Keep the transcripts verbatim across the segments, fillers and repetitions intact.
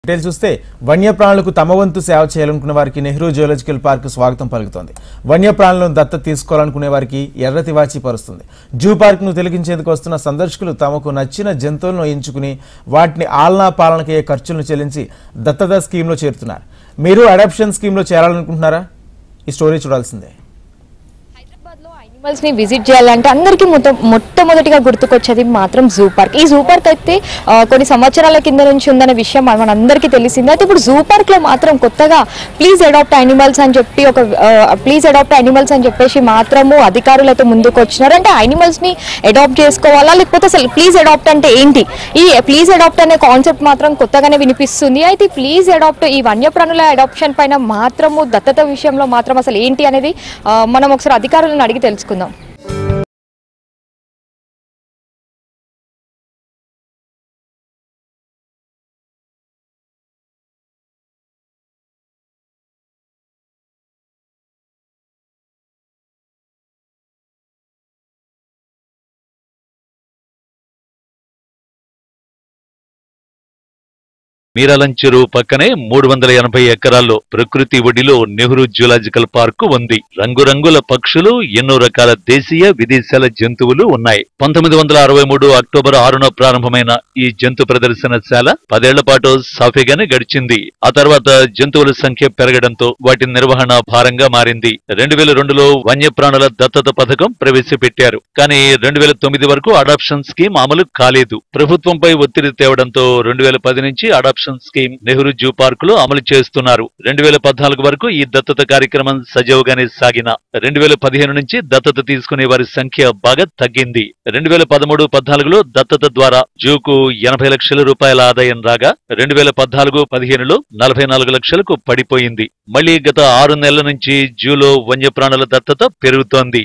Details చూస్తే వన్యప్రాణులకు తమ వంతు సేవ చేయాలనుకునే వారికి నెహ్రూ జూలాజికల్ పార్క్ స్వాగతం పలుకుతోంది. వన్యప్రాణులను దత్తత తీసుకోవాలనుకునే వారికి ఎర్ర తివాచీ పరుస్తుంది. జూ పార్క్ ను తిలకించేందుకు వస్తున్న సందర్శకులు తమకు నచ్చిన జంతువులను ఎంచుకుని వాటిని ఆలనా పాలనకయ్యే ఖర్చులను చెల్లించి దత్తత స్కీమ్ లో చేరుతున్నారు. మీరు అడాప్షన్ స్కీమ్ లో చేరాలనుకుంటున్నారా? ఈ స్టోరీ చూడాల్సిందే. యానిమల్స్ ని విజిట్ చేయాలంటే అందరికీ మొట్టమొదటిగా గుర్తుకొచ్చేది మాత్రం జూ పార్క్. ఈ జూ పార్క్ అయితే కొన్ని సంవత్సరాల కింద నుంచి ఉందనే విషయం మనందరికీ తెలిసింది. అయితే ఇప్పుడు జూ పార్క్ లో మాత్రం కొత్తగా ప్లీజ్ అడాప్ట్ యానిమల్స్ అని చెప్పి ఒక ప్లీజ్ అడాప్ట్ యానిమల్స్ అని చెప్పేసి మాత్రము అధికారులు అయితే ముందుకు వచ్చినారు. అంటే యానిమల్స్ ని అడాప్ట్ చేసుకోవాలా, లేకపోతే అసలు ప్లీజ్ అడాప్ట్ అంటే ఏంటి? ఈ ప్లీజ్ అడాప్ట్ అనే కాన్సెప్ట్ మాత్రం కొత్తగానే వినిపిస్తుంది. అయితే ప్లీజ్ అడాప్ట్ ఈ వన్యప్రాణుల అడాప్షన్ పైన మాత్రము దత్తత విషయంలో మాత్రం అసలు ఏంటి అనేది మనం ఒకసారి అధికారులను అడిగి తెలుసుకుందాం. మీరాలం చెరువు పక్కనే మూడు వందల ఎనభై ఎకరాల్లో ప్రకృతి ఒడిలో నెహ్రూ జూలాజికల్ పార్కు ఉంది. రంగురంగుల పక్షులు, ఎన్నో రకాల దేశీయ విదేశాల జంతువులు ఉన్నాయి. పంతొమ్మిది వందల అరవై మూడు అక్టోబర్ ఆరున ప్రారంభమైన ఈ జంతు ప్రదర్శనశాల పదేళ్ల పాటు సాఫీగానే గడిచింది. ఆ తర్వాత జంతువుల సంఖ్య పెరగడంతో వాటి నిర్వహణ భారంగా మారింది. రెండు వేల రెండులో వన్యప్రాణుల దత్తత పథకం ప్రవేశపెట్టారు. కానీ రెండు వేల తొమ్మిది వరకు అడాప్షన్ స్కీమ్ అమలు కాలేదు. ప్రభుత్వంపై ఒత్తిడి తేవడంతో రెండు వేల పది నుంచి adoption scheme Nehru zoo park లో అమలు చేస్తున్నారు. రెండు వేల పద్నాలుగు వరకు ఈ దత్తత కార్యక్రమం సజావుగానే సాగిన రెండు వేల పదిహేను నుంచి దత్తత తీసుకునే వారి సంఖ్య బాగా తగ్గింది. రెండు వేల పదమూడు పద్నాలుగులో దత్తత ద్వారా జూకు ఎనభై లక్షల రూపాయల ఆదాయం రాగా రెండు వేల పద్నాలుగు పదిహేనులో నలభై నాలుగు లక్షలకు పడిపోయింది. మళ్లీ గత ఆరు నెలల నుంచి జూలో వన్యప్రాణుల దత్తత పెరుగుతోంది.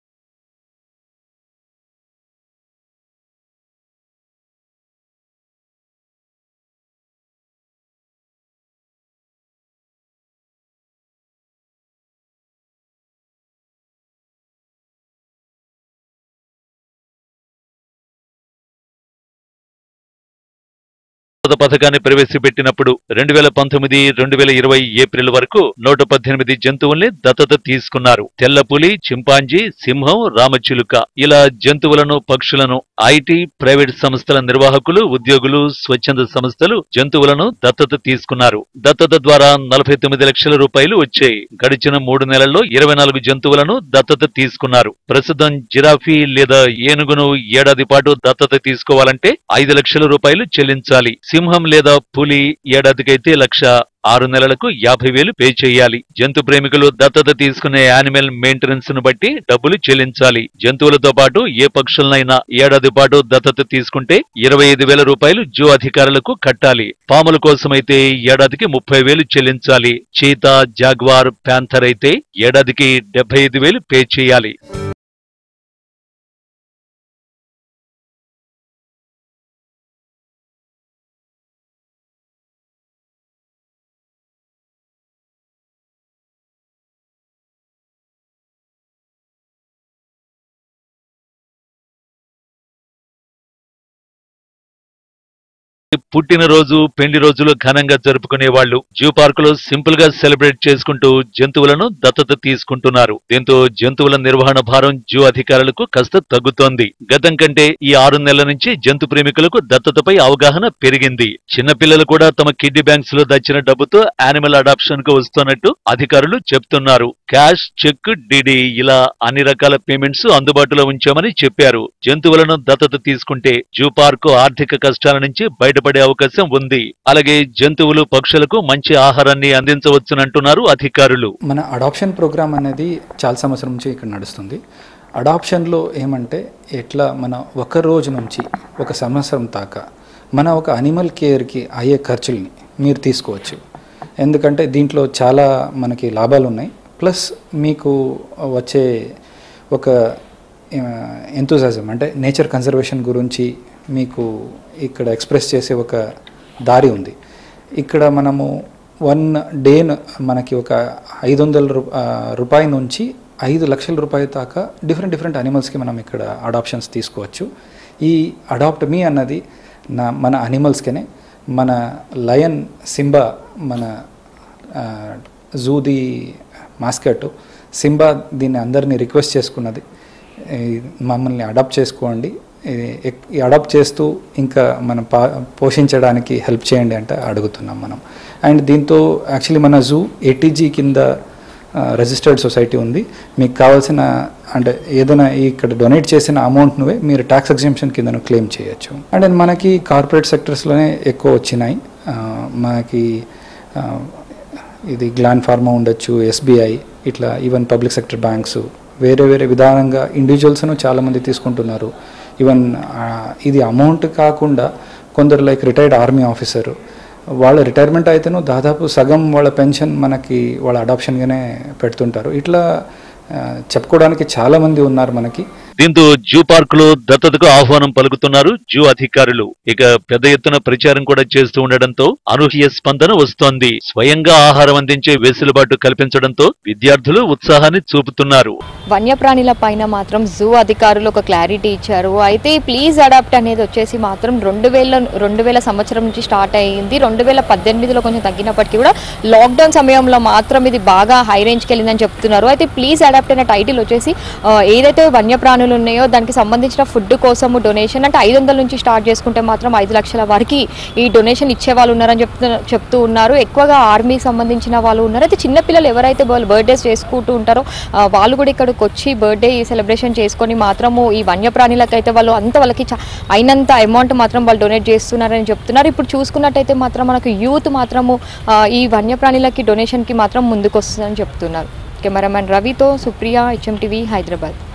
పథకాన్ని ప్రవేశపెట్టినప్పుడు రెండు వేల పంతొమ్మిది రెండు వేల ఇరవై ఏప్రిల్ వరకు నూట పద్దెనిమిది జంతువుల్ని దత్తత తీసుకున్నారు. తెల్లపులి, చింపాంజీ, సింహం, రామచిలుక ఇలా జంతువులను, పక్షులను ఐటీ, ప్రైవేట్ సంస్థల నిర్వాహకులు, ఉద్యోగులు, స్వచ్ఛంద సంస్థలు జంతువులను దత్తత తీసుకున్నారు. దత్తత ద్వారా నలభై తొమ్మిది లక్షల రూపాయలు వచ్చాయి. గడిచిన మూడు నెలల్లో ఇరవై నాలుగు జంతువులను దత్తత తీసుకున్నారు. ప్రస్తుతం జిరాఫీ లేదా ఏనుగును ఏడాది పాటు దత్తత తీసుకోవాలంటే ఐదు లక్షల రూపాయలు చెల్లించాలి. సింహం లేదా పులి ఏడాదికైతే లక్ష, ఆరు నెలలకు యాభై వేలు పే చేయాలి. జంతు ప్రేమికులు దత్తత తీసుకునే యానిమల్ మెయింటెనెన్స్ ను బట్టి డబ్బులు చెల్లించాలి. జంతువులతో పాటు ఏ పక్షులనైనా ఏడాది పాటు దత్తత తీసుకుంటే ఇరవై ఐదు వేల రూపాయలు జూ అధికారులకు కట్టాలి. పాముల కోసమైతే ఏడాదికి ముప్పై వేలు చెల్లించాలి. చీతా, జాగ్వార్, ప్యాంథర్ అయితే ఏడాదికి డెబ్బై ఐదు వేలు పే చేయాలి. పుట్టినరోజు, పెండి రోజులు ఘనంగా జరుపుకునే వాళ్లు జూ పార్క్ లో సింపుల్ గా సెలబ్రేట్ చేసుకుంటూ జంతువులను దత్తత తీసుకుంటున్నారు. దీంతో జంతువుల నిర్వహణ భారం జూ అధికారులకు కాస్త తగ్గుతోంది. గతం కంటే ఈ ఆరు నెలల నుంచి జంతు ప్రేమికులకు దత్తతపై అవగాహన పెరిగింది. చిన్నపిల్లలు కూడా తమ కిడ్నీ బ్యాంక్స్ లో దచ్చిన డబ్బుతో యానిమల్ అడాప్షన్ కు వస్తున్నట్టు అధికారులు చెప్తున్నారు. క్యాష్, చెక్, డిడి ఇలా అన్ని రకాల పేమెంట్స్ అందుబాటులో ఉంచామని చెప్పారు. జంతువులను దత్తత తీసుకుంటే జూ పార్క్ ఆర్థిక కష్టాల నుంచి బయటపడే అవకాశం ఉంది. అలాగే జంతువులు, పక్షులకు మంచి ఆహారాన్ని అందించవచ్చునంటున్నారు అధికారులు. మన అడాప్షన్ ప్రోగ్రామ్ అనేది చాలా సంవత్సరం నుంచి ఇక్కడ నడుస్తుంది. అడాప్షన్లో ఏమంటే ఎట్లా మన ఒక రోజు నుంచి ఒక సంవత్సరం దాకా మన ఒక అనిమల్ కేర్కి అయ్యే ఖర్చుల్ని మీరు తీసుకోవచ్చు. ఎందుకంటే దీంట్లో చాలా మనకి లాభాలు ఉన్నాయి. ప్లస్ మీకు వచ్చే ఒక ఎంతూజియాజం అంటే నేచర్ కన్జర్వేషన్ గురించి మీకు ఇక్కడ ఎక్స్ప్రెస్ చేసే ఒక దారి ఉంది. ఇక్కడ మనము వన్ డే మనకి ఒక ఐదు వందల రూపాయల నుంచి ఐదు లక్షల రూపాయల దాకా డిఫరెంట్ డిఫరెంట్ అనిమల్స్కి మనం ఇక్కడ అడాప్షన్స్ తీసుకోవచ్చు. ఈ అడాప్ట్ మీ అన్నది నా మన అనిమల్స్కనే మన లయన్ సింబా, మన జూది మాస్కట్ సింబా దీన్ని అందరినీ రిక్వెస్ట్ చేసుకున్నది, మమ్మల్ని అడాప్ట్ చేసుకోండి, అడాప్ట్ చేస్తూ ఇంకా మనం పా పోషించడానికి హెల్ప్ చేయండి అంటే అడుగుతున్నాం మనం. అండ్ దీంతో యాక్చువల్లీ మన జూ ఏటీజీ కింద రిజిస్టర్డ్ సొసైటీ ఉంది. మీకు కావాల్సిన అంటే ఏదైనా ఇక్కడ డొనేట్ చేసిన అమౌంట్ను మీరు ట్యాక్స్ ఎగ్జంప్షన్ కింద క్లెయిమ్ చేయొచ్చు. అండ్ మనకి కార్పొరేట్ సెక్టర్స్లోనే ఎక్కువ వచ్చినాయి. మనకి ఇది గ్లాండ్ ఫార్మా ఉండొచ్చు, ఎస్బీఐ, ఇట్లా ఈవెన్ పబ్లిక్ సెక్టర్ బ్యాంక్స్ వేరే వేరే విధానంగా ఇండివిజువల్స్ను చాలామంది తీసుకుంటున్నారు. ఈవెన్ ఇది అమౌంట్ కాకుండా కొందరు లైక్ రిటైర్డ్ ఆర్మీ ఆఫీసరు వాళ్ళ రిటైర్మెంట్ అయితేనూ దాదాపు సగం వాళ్ళ పెన్షన్ మనకి వాళ్ళ అడాప్షన్గానే పెడుతుంటారు. ఇట్లా చెప్పుకోవడానికి చాలామంది ఉన్నారు మనకి. దీంతో జూ పార్క్ లో దత్తతకు ఆహ్వానం పలుకుతున్నారు జూ అధికారులు. ఇక పెద్ద ఎత్తున ప్రచారం కూడా చేస్తూ ఉండడంతో అనూహ్య స్పందన వస్తోంది. స్వయంగా ఆహారం అందించే వెసులుబాటు కల్పించడంతో విద్యార్థులు ఉత్సాహాన్ని చూపుతున్నారు. వన్యప్రాణుల పైన మాత్రం జూ అధికారులు ఒక క్లారిటీ ఇచ్చారు. అయితే ప్లీజ్ అడాప్ట్ అనేది వచ్చేసి మాత్రం రెండు వేల రెండు వేల సంవత్సరం నుంచి స్టార్ట్ అయ్యింది. రెండు వేల పద్దెనిమిదిలో కొంచెం తగ్గినప్పటికీ కూడా లాక్డౌన్ సమయంలో మాత్రం ఇది బాగా హై రేంజ్కి వెళ్ళిందని చెప్తున్నారు. అయితే ప్లీజ్ అడాప్ట్ అనే టైటిల్ వచ్చేసి ఏదైతే వన్యప్రాణులు ఉన్నాయో దానికి సంబంధించిన ఫుడ్ కోసము డొనేషన్ అంటే ఐదు వందల నుంచి స్టార్ట్ చేసుకుంటే మాత్రం ఐదు లక్షల వరకు ఈ డొనేషన్ ఇచ్చే వాళ్ళు ఉన్నారని చెప్తూ చెప్తూ ఉన్నారు. ఎక్కువగా ఆర్మీకి సంబంధించిన వాళ్ళు ఉన్నారు. అయితే చిన్నపిల్లలు ఎవరైతే వాళ్ళు బర్త్డేస్ చేసుకుంటూ ఉంటారో వాళ్ళు కూడా ఇక్కడికి వచ్చి బర్త్డే సెలబ్రేషన్ చేసుకొని మాత్రము ఈ వన్యప్రాణులకైతే వాళ్ళు అంత వాళ్ళకి అయినంత అమౌంట్ మాత్రం వాళ్ళు డొనేట్ చేస్తున్నారని చెప్తున్నారు. ఇప్పుడు చూసుకున్నట్టయితే మాత్రం మనకు యూత్ మాత్రము ఈ వన్యప్రాణులకి డొనేషన్కి మాత్రం ముందుకు వస్తుందని చెప్తున్నారు. కెమెరామెన్ రవితో సుప్రియ, హెచ్ఎం టీవీ, హైదరాబాద్.